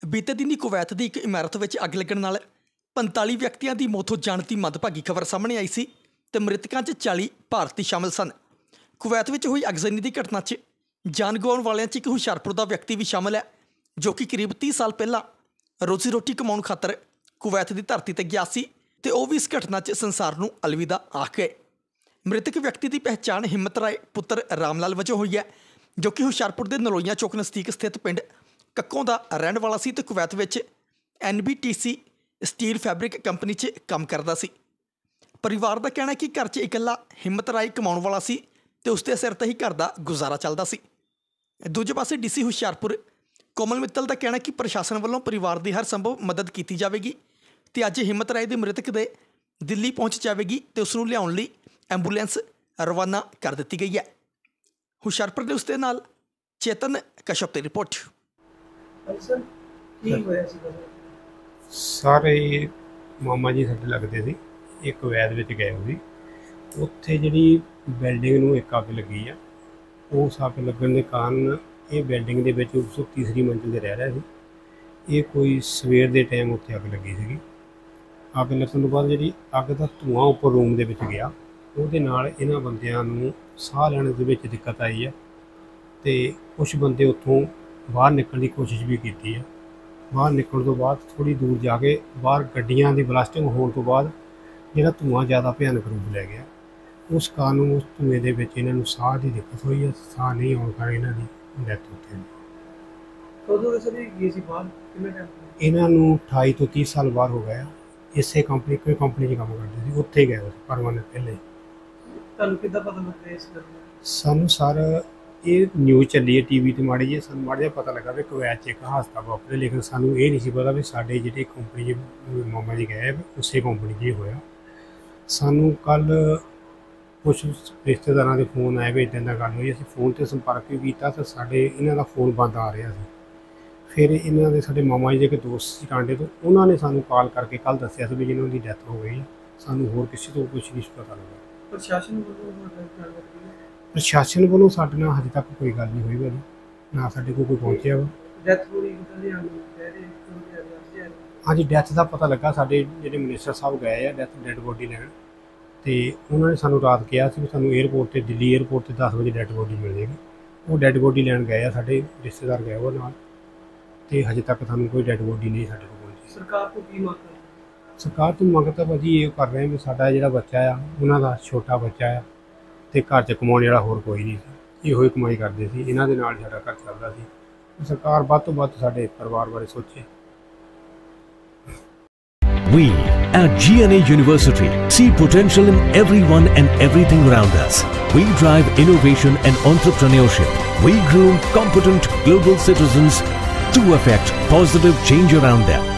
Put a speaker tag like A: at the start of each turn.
A: बीते दिन ही कुवैत की एक इमारत में अग लगन नाल 45 व्यक्तियों की मौत हो जाने की मंदभागी खबर सामने आई सी ते मृतकों 40 भारती शामिल सन। कुवैत में हुई अगजनी की घटना जान गवाउण वालियां एक हुशियारपुर का व्यक्ति भी शामिल है, जो कि करीब 30 साल पहला रोजी रोटी कमाउण खातर कुवैत की धरती पर गया सी ते ओह भी इस घटना संसार नूं अलविदा आख गए। मृतक व्यक्ति की पहचान हिम्मत राय पुत्र रामलाल वजों हुई है, जो कि हुशियारपुर के नलोइयां चौक नज़दीक स्थित पिंड कक्कों का रहने वाला सी ते कुवैत में NBTC स्टील फैब्रिक कंपनी काम करता सी। परिवार का कहना है कि घर च इकल्ला हिम्मत राय कमाउण वाला सी ते उसके सिर ते ही घर का गुजारा चलता सी। दूजे पासे DC हुशियारपुर कोमल मित्तल का कहना है कि प्रशासन वालों परिवार की हर संभव मदद की जाएगी तो अज हिम्मत राय के मृतक दे दिल्ली पहुँच जाएगी तो उसनूं लियाउण लई एंबूलेंस रवाना कर दी गई है। हुशियारपुर न्यूज़ के नाल चेतन कश्यप की रिपोर्ट।
B: सारे मामा जी साडे लगते थे, एक वैद में गए हुए उत्थे जी बिल्डिंग नूं एक अग लगी है। उस अग लगन के कारण ये बिल्डिंग के विच 130वीं मंजिल से रह रहा है। ये कोई सवेर के टाइम उत्थे अग लगी सी। अग लगन तो बाद जी अग का धुआं उपर रूम के विच गया, उहदे नाल इन्हां बंदियां नूं साह लैण दे विच दिक्कत आई है ते कुछ बंदे उत्थों बाहर निकलने की कोशिश भी की है। बाहर निकलने तो बाद थोड़ी दूर जाके बाहर गड्डियां दी ब्लास्टिंग होने तो बाद जिहड़ा धुआं ज़्यादा भयानक रूप लै गया। उस कारण उस धुएं दे विच इन्हां नूं साह की दिक्कत हुई है, साह नहीं आउण कारण इन्हां दी डैथ हो गई। इन्हां नूं 28 तो 30 साल बाहर हो गया। इसे कंपनी कोई कंपनी काम करते थे, उत्थे गए परमानेंट पहले। सानू सर ये न्यूज़ चली है TV ते माड़ी जी, सानू माड़ा जिहा पता लगा भी कुवैत एक हादसा वापरिया, लेकिन सानू ये नहीं पता भी साडे जिहड़ी कंपनी मामा जी गए उस कंपनी जी होया। सानू कल कुछ रिश्तेदारां दे फोन आए भी इदां दा गल हुई, असीं फोन ते संपर्क भी कीता तो साडे इन्हां दा फोन बंद आ रहा सी। फिर इन्हां दे साडे मामा जी दे एक दोस्त सी टांडे तो उन्होंने सानू कॉल करके कल दस्सिया भी जिन्हां दी डैथ हो गई। सानू होर किसी तो कुछ नहीं पता लगा। प्रशासन वालों साडे नाल हजे तक कोई गल नहीं हुई भाजी, ना साडे कोल कोई पहुंचिया वा। हाँ जी, डैथ का पता लगा साडे जिहड़े मिनिस्टर साहब गए आ डैड बॉडी लैण ते उन्होंने सानू रात कहा सी सानू एयरपोर्ट ते दिल्ली एयरपोर्ट ते 10 बजे डैड बॉडी मिल जाएगी। वो डैड बॉडी लैण गए आ, साडे रिश्तेदार गए वो नाल ते हजे तक सानू कोई डैड बॉडी नहीं साडे कोल पहुंची। सरकार तो की मंग सरकार तो मंग तो भाजी ये कर रहे हैं भी साडा जिहड़ा बच्चा आ उन्हां दा छोटा बच्चा आ ते घर च कमाउण वाला होर कोई नहीं सी, इहो ही कमाई करदे सी, इन्हां दे नाल साडा घर चलदा सी। सरकार वध तो वध साडे परिवार बारे सोचे।
C: We at GNA University see potential in everyone and everything around us. We drive innovation and entrepreneurship. We groom competent global citizens to affect positive change around them.